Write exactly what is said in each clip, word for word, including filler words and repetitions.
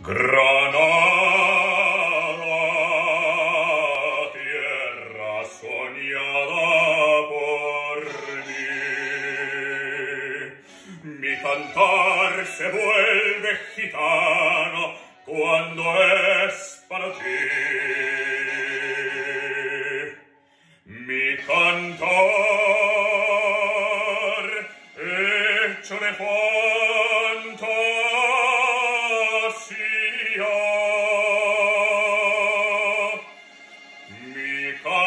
Granada, tierra soñada por mí, mi cantar se vuelve gitano cuando es para ti. Mi cantar hecho de fantasía, mi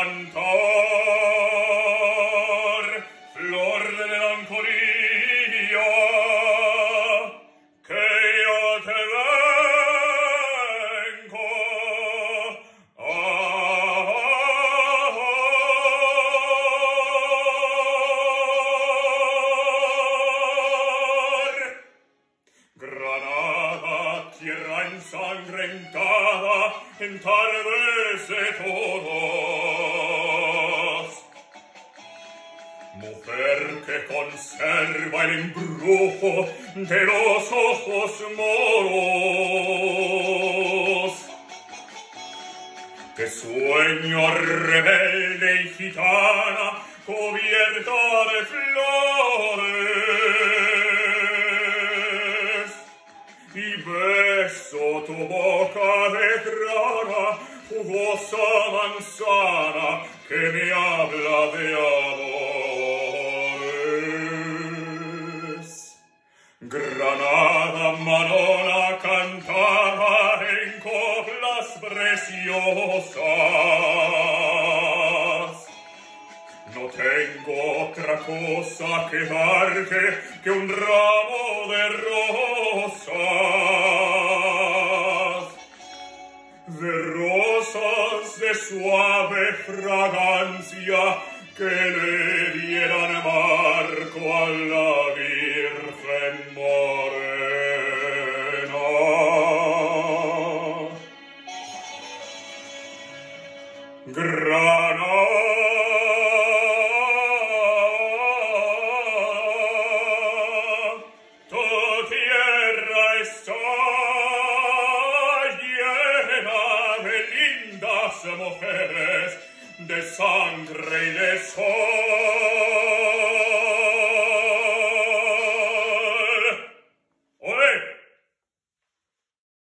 cantar flor de melancolía, que yo te vengo a Granada, tierra ensangrentada, entardece todos. Mujer que conserva el embrujo de los ojos moros. Que sueño rebelde y gitana, cubierta de flores. Y beso tu boca de grana, jugosa manzana, que me habla de amores. Granada, manona cantada en coplas preciosas. No tengo otra cosa que darte que un ramo de rosas, de rosas de suave fragancia que le dieran marco a la Virgen morena. Granada, tu tierra está llena de lindas mujeres, de sangre y de sol.